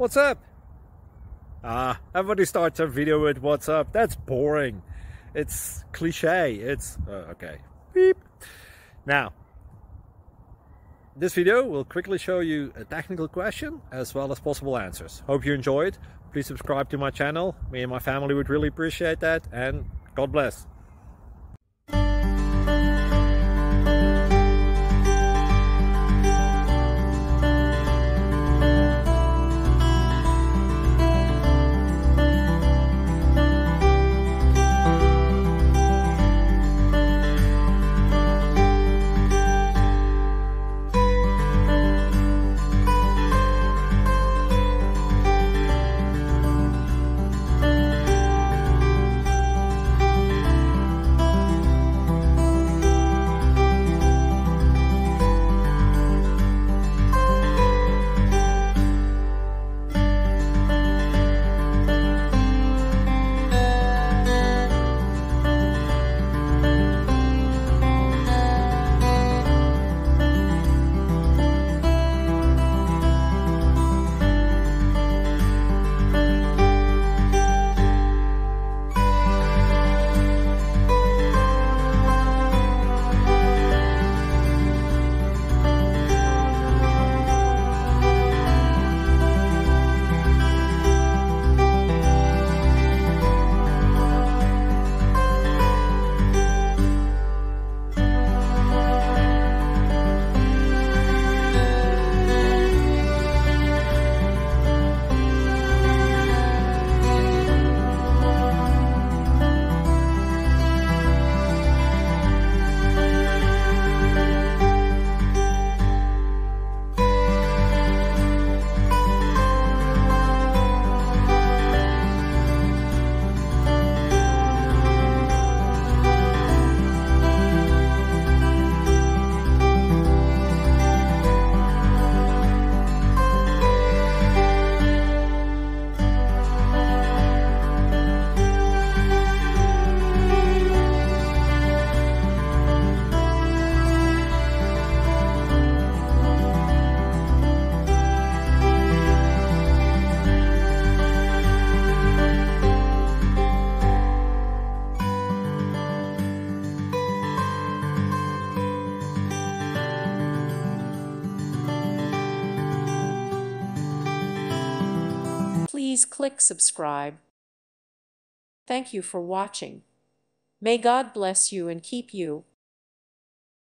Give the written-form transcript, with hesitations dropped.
What's up? Everybody starts a video with what's up. That's boring. It's cliche. It's okay. Beep. Now, this video will quickly show you a technical question as well as possible answers. Hope you enjoyed. Please subscribe to my channel. Me and my family would really appreciate that, and God bless. Please click subscribe. Thank you for watching. May God bless you and keep you.